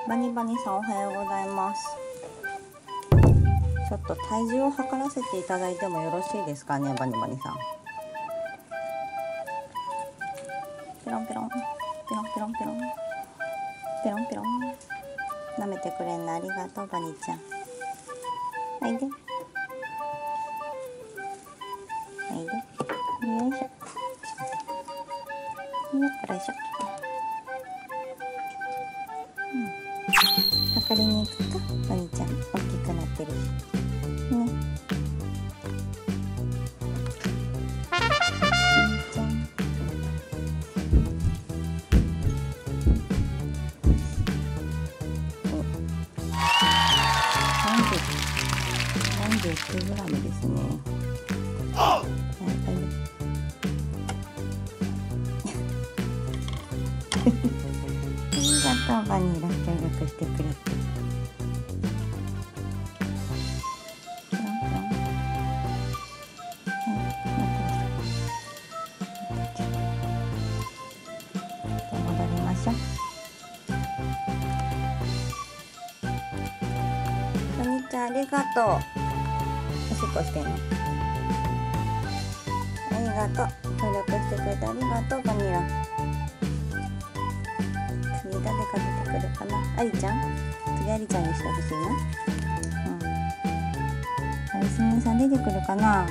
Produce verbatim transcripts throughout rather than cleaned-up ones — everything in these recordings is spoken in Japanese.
バニバニさんおはようございます。ちょっと体重を測らせていただいてもよろしいですかね、バニバニさん。ペロンペロンペロンペロンペロンペロンペロン舐めてくれんのありがとう、バニちゃん。おいでおいで、よいしょよっこらしょ。測りに行くか、バニちゃん。大きくなってるしね。バニちゃん、お、さんじゅうきゅうグラムですね。はい、ありがとう、バニラ、協力してくれて。戻りましょう。バニちゃん、ありがとう。おしっこしてんの。ありがとう。協力してくれてありがとう、バニラ。次誰か出てくるかな。ありちゃん、次ありちゃんにしてほしいな。うん。ありすみさん出てくるかな。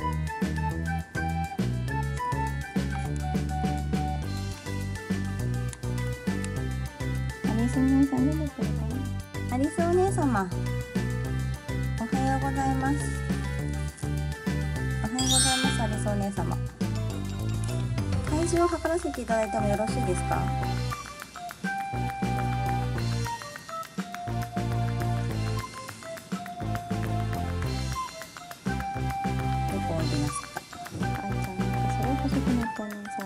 アリスお姉さん出てくるかな。アリスお姉様、おはようございます。おはようございます、アリスお姉様。体重を測らせていただいてもよろしいですか。どこを出ますか。あいちゃん、なんかそれ細くなったね。さ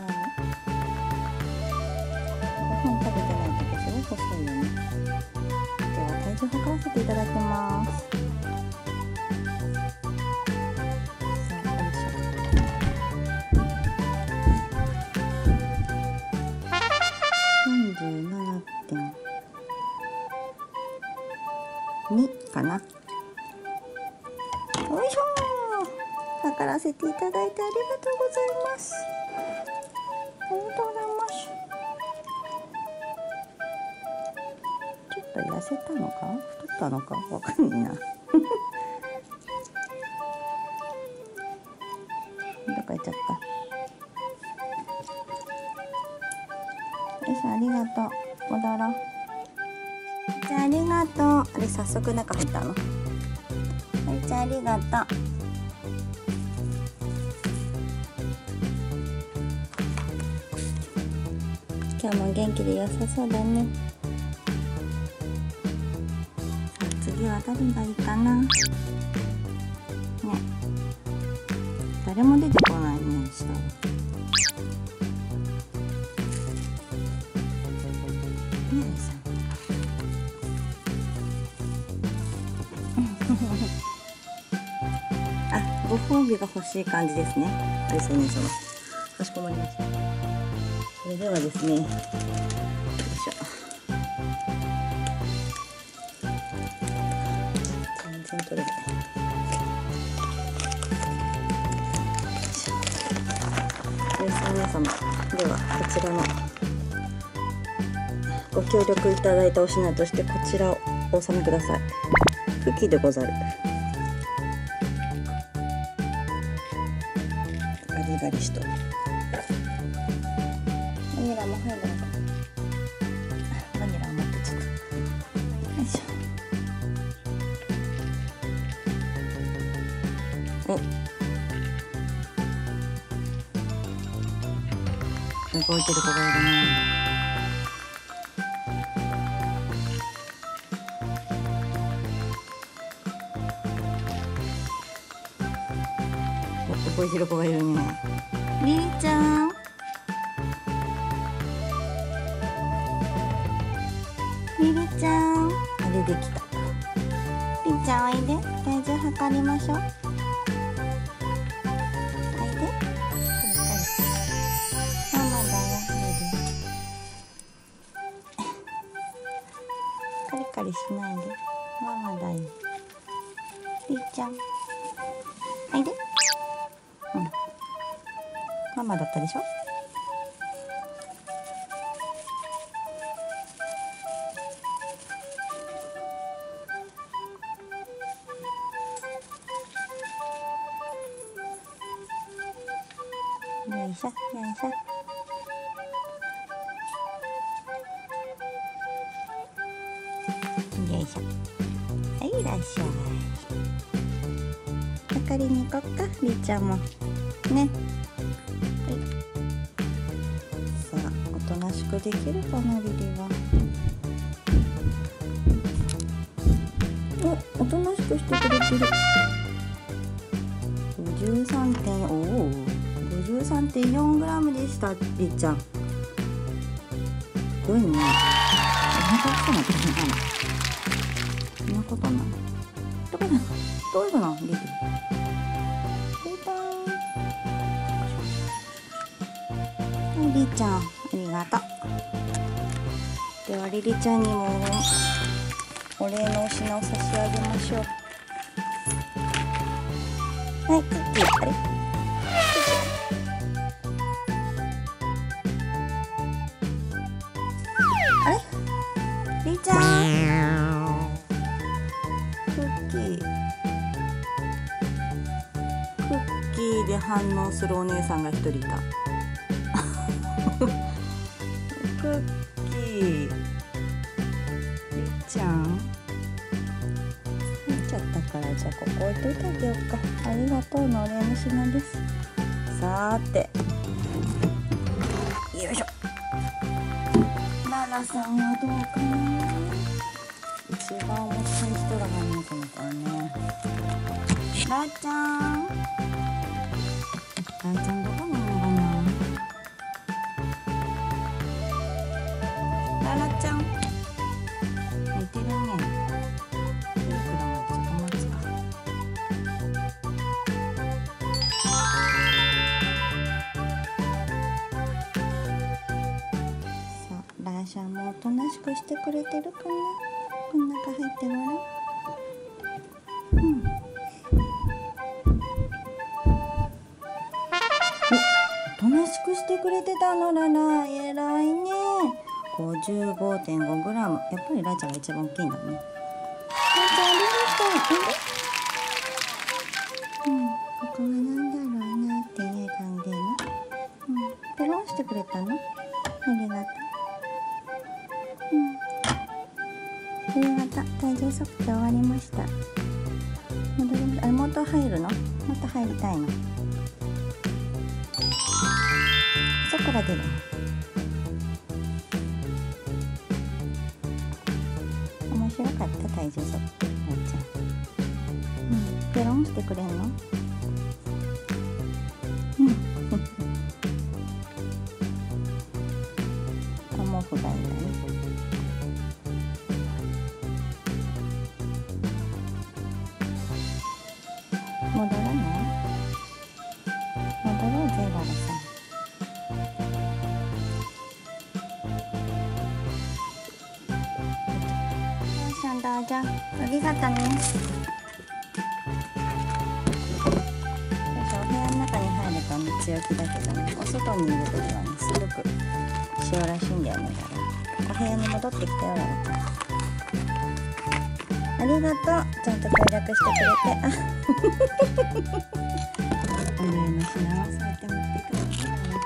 ご飯食べてないときすごい細いよね。では体重測らせていただきます。にかな。よいしょー。測らせていただいてありがとうございます。ありがとうございます。ちょっと痩せたのか太ったのかわかんないな。どっか行っちゃった。よいしょ、ありがとう。戻ろう。じゃあ、ありがとう。あれ、早速中入ったの。はい、じゃあ、ありがとう。今日も元気で良さそうだね。さあ、次は誰がいいかな。ね、誰も出てこないね、下。あ、ご褒美が欲しい感じですね。アリスお姉様、かしこまりました。それではですね、よいしょ。全然取れない。アリスお姉様、ではこちらのご協力いただいたお品としてこちらをお納めください。クッキーでござる。ガリガリしと。バニラも入るのか。バニラを持ってちょっと。よいしょ。お。動いてる子がいるね。動いてる子がいるね。リリちゃん。リリちゃん。あれできた。リリちゃん、おいで。体重測りましょう。おいで。ママだよ、リリ。 りしないで。ママだよ。りーちゃん。はいで。うん。ママだったでしょ。よいしょ、よいしょ。よいしょ。はい、いらっしゃい。測りに行こっか、りーちゃんも。ね。はい。さあ、おとなしくできるかな、リリは。お、おとなしくしてくれてる。ごじゅうさんてん、おお。ごじゅうさんてんよんグラムでした、りーちゃん。すごいね。お腹大きくなってるのかな。そんなことなの。どこなの。どういうの、リリ。リリちゃん、ありがとう。ではリリちゃんにもお礼のお品を差し上げましょう。はい、クッキー。あれあれリリちゃん、クッキークッキーで反応するお姉さんが一人いた。クッキー、りっちゃん見ちゃったから、じゃあここ置いといてあげようか。ありがとうのお礼の品です。さーて、よいしょ。ララさんはどうかな。一番重たい人が何のかなからね。ラちゃん、ラちゃんどこにいるのかな。ララちゃん、寝てるね。いくらまでちょっと待つか。さあ、ラーシャもおとなしくしてくれてるかな。この中入ってごらん。うん。お、おとなしくしてくれてたの、ララ。えらいね。ごじゅうごてんごグラム。やっぱりラちゃんが一番大きいんだね。ラちゃん、ありがとう。うん、ここはなんだろうなっていう感じの。うん、ペロンしてくれたの。ありがとう。うん。ありがとう。体重測定終わりました。戻りました。あれ、もっと入るの？もっと入りたいの？そこから出るの？面白かった、体重測定。なっちゃう。うん。ペロンしてくれんの？うん。あ、毛布がいいんだね。戻らない？戻ろうぜ、ララさん。よいしょ、どうぞ。ありがとね。よいしょ、お部屋の中に入るとね、強気だけどね、お外にいるときはね、すごく塩らしいんだよね、だから。お部屋に戻ってきたよ、ララちゃん。ありがとう。ちゃんと協力してくれて。あお礼の品はそうやって持ってくるんだよね。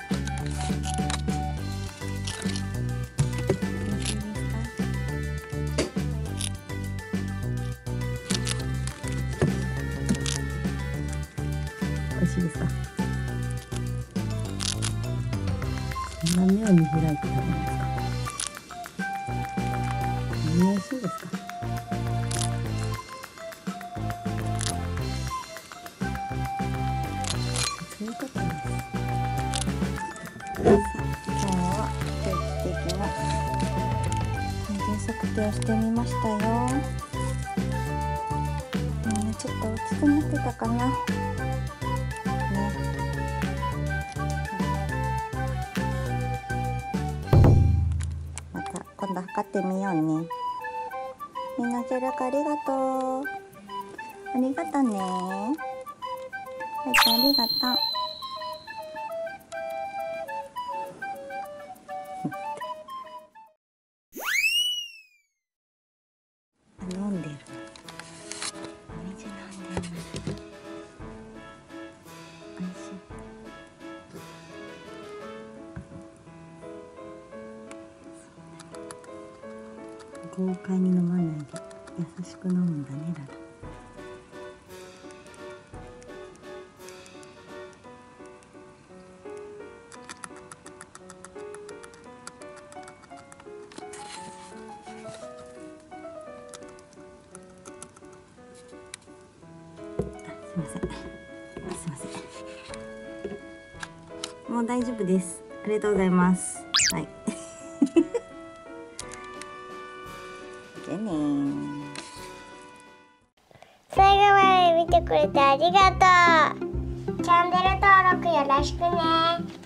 美味しいですか？そんな目を見開いて食べますか？美味しいですか？そういうことです。さあ、今日は定期的な体重測定をしてみましたよ。みんなちょっと大きくなってたかな。ね。また今度測ってみようね。 みんな協力ありがとう。ありがとね。はい、ありがとう。飲んでる。お水飲んでる。おいしい。豪快に飲まないで優しく飲むんだね、ララ。すいません。すいません。もう大丈夫です。ありがとうございます。はい。じゃあねー。 最後まで見てくれてありがとう。チャンネル登録よろしくね。